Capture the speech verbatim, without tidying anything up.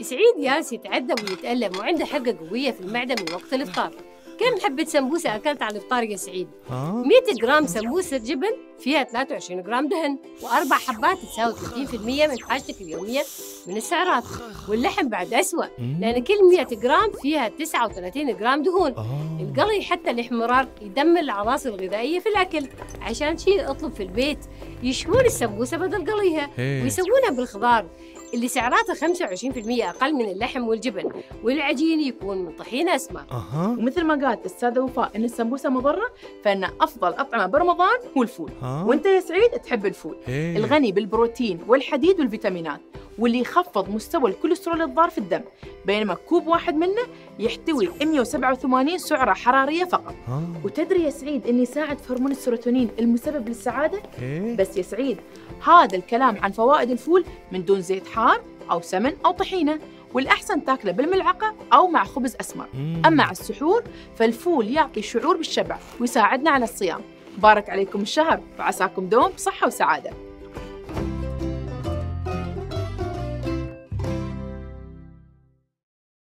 سعيد ياس يتعذب ويتألم وعنده حقة قوية في المعدة من وقت الإفطار. كم حبة سمبوسة أكلت على الإفطار يا سعيد؟ مئة جرام سمبوسة جبن فيها ثلاثة وعشرين جرام دهن، وأربع حبات تساوي ثلاثين بالمئة من حاجتك اليومية من السعرات. واللحم بعد أسوأ، لأن كل مئة جرام فيها تسعة وثلاثين جرام دهون. القلي حتى الاحمرار يدمر العناصر الغذائية في الأكل. عشان شيء أطلب في البيت يشوون السمبوسة بدل قليها ويسوونها بالخضار اللي سعراتها خمسة وعشرين بالمئة أقل من اللحم والجبن، والعجين يكون من طحين أسمر. أه. ومثل ما قالت الأستاذة وفاء إن السمبوسة مضرة، فإن أفضل أطعمة برمضان هو الفول. أه. وأنت يا سعيد تحب الفول هي. الغني بالبروتين والحديد والفيتامينات، واللي يخفض مستوى الكوليسترول الضار في الدم، بينما كوب واحد منه يحتوي مئة وسبعة وثمانين سعرة حرارية فقط. أه. وتدري يا سعيد إنه يساعد في هرمون السيروتونين المسبب للسعادة؟ هي. بس يا سعيد هذا الكلام عن فوائد الفول من دون زيت حار أو سمن أو طحينة، والأحسن تاكله بالملعقة أو مع خبز أسمر. مم. أما على السحور فالفول يعطي شعور بالشبع ويساعدنا على الصيام. بارك عليكم الشهر وعساكم دوم بصحة وسعادة.